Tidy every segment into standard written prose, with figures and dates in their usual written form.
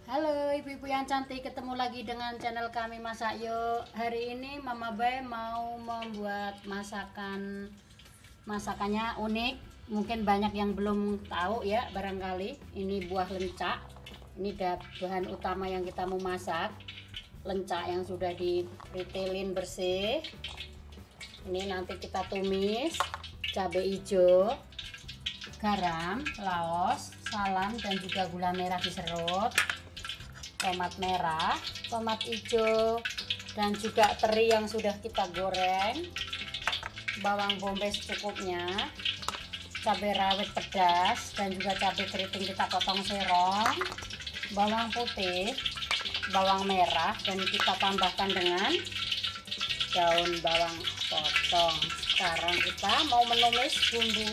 Halo ibu-ibu yang cantik, ketemu lagi dengan channel kami Masak Yuk. Hari ini Mama Bay mau membuat masakannya unik. Mungkin banyak yang belum tahu ya, barangkali. Ini buah lencak. Ini bahan utama yang kita mau masak. Lencak yang sudah diritilin bersih. Ini nanti kita tumis, cabai hijau, garam, laos, salam, dan juga gula merah diserut, tomat merah, tomat hijau, dan juga teri yang sudah kita goreng, bawang bombay secukupnya, cabai rawit pedas, dan juga cabai keriting kita potong serong, bawang putih, bawang merah, dan kita tambahkan dengan daun bawang potong. Sekarang kita mau menumis bumbu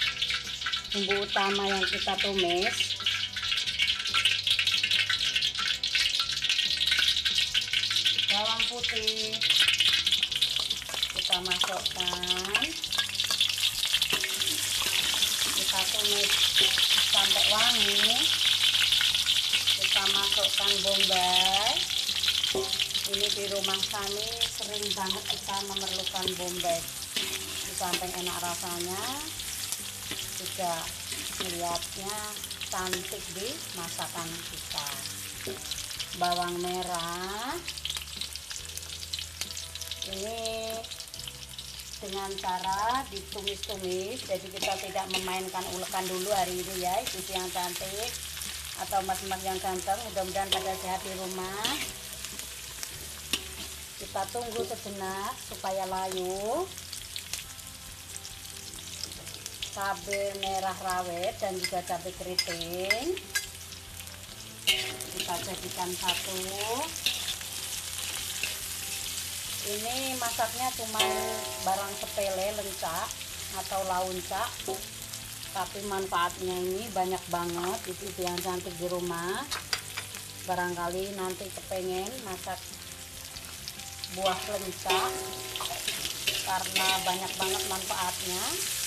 utama yang kita tumis. Bawang putih kita masukkan, kita tumis sampai wangi. Kita masukkan bombay. Ini di rumah kami sering banget kita memerlukan bombay. Di samping enak rasanya, juga melihatnya cantik di masakan kita. Bawang merah ini dengan cara ditumis-tumis, jadi kita tidak memainkan ulekan dulu hari ini ya ibu yang cantik atau mas-mas yang ganteng. Mudah-mudahan pada sehat di rumah. Kita tunggu sejenak supaya layu. Cabai merah rawit dan juga cabai keriting kita jadikan satu. Ini masaknya cuma barang sepele, lencak atau launcak, tapi manfaatnya ini banyak banget ibu-ibu yang cantik di rumah. Barangkali nanti kepengen masak buah lencak karena banyak banget manfaatnya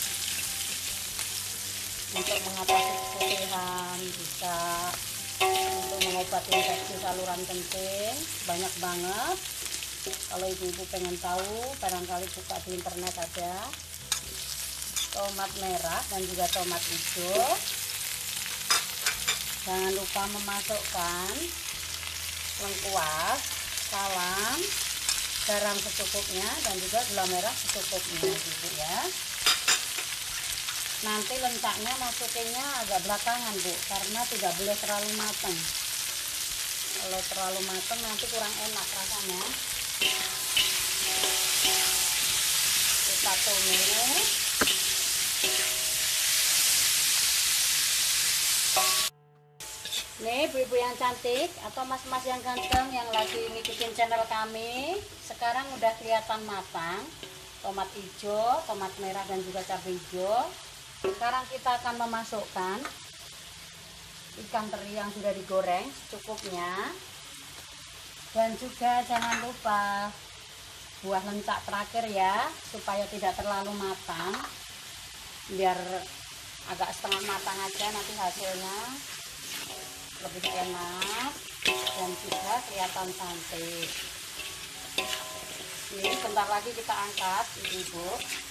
untuk mengatasi keputihan, bisa untuk mengobati infeksi saluran kencing, banyak banget. Kalau ibu-ibu pengen tahu, barangkali buka di internet aja. Tomat merah dan juga tomat hijau. Jangan lupa memasukkan lengkuas, salam, garam secukupnya, dan juga gula merah secukupnya ibu ya. Nanti lencaknya masukinnya agak belakangan bu, karena tidak boleh terlalu matang. Kalau terlalu matang nanti kurang enak rasanya. Kita tumis. Nih ibu-ibu yang cantik atau mas-mas yang ganteng yang lagi ngikutin channel kami, sekarang udah kelihatan matang. Tomat hijau, tomat merah, dan juga cabai hijau. Sekarang kita akan memasukkan ikan teri yang sudah digoreng secukupnya, dan juga jangan lupa buah lencak terakhir ya, supaya tidak terlalu matang, biar agak setengah matang aja, nanti hasilnya lebih enak dan juga kelihatan cantik. Ini bentar lagi kita angkat ibu-ibu.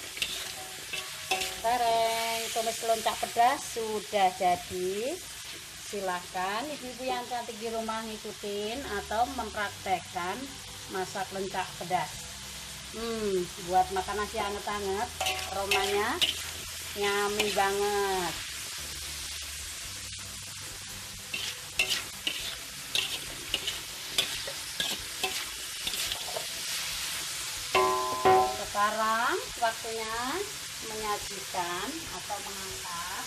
Tereng tumis lencak pedas sudah jadi. Silahkan ibu-ibu yang cantik di rumah ngikutin atau mempraktekkan masak lencak pedas. Buat makan nasi anget-anget, aromanya nyami banget. Sekarang waktunya menyajikan atau mengangkat.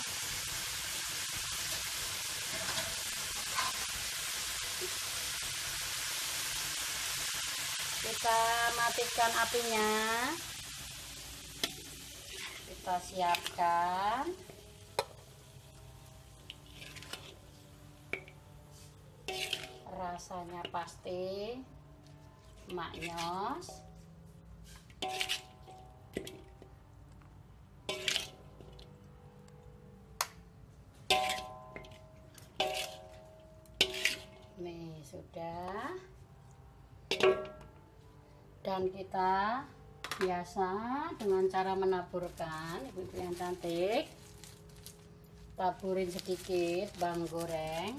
Kita matikan apinya. Kita siapkan. Rasanya pasti maknyos. sudah. Dan kita biasa dengan cara menaburkan, ibu-ibu yang cantik, taburin sedikit bawang goreng.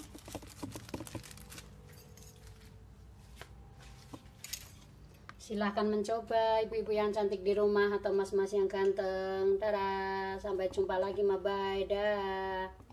Silahkan mencoba ibu-ibu yang cantik di rumah atau mas-mas yang ganteng. Dadah, sampai jumpa lagi, bye, dah.